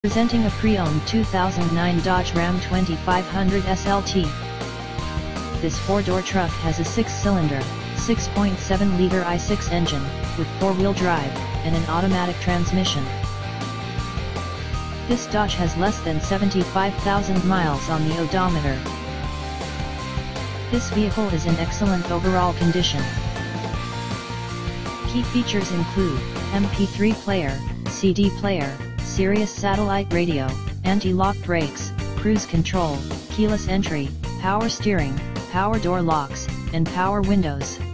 Presenting a pre-owned 2009 Dodge Ram 2500 SLT. This four-door truck has a six-cylinder, 6.7-liter i6 engine, with four-wheel drive, and an automatic transmission. This Dodge has less than 75,000 miles on the odometer. This vehicle is in excellent overall condition. Key features include MP3 player, CD player, Sirius satellite radio, anti-lock brakes, cruise control, keyless entry, power steering, power door locks, and power windows.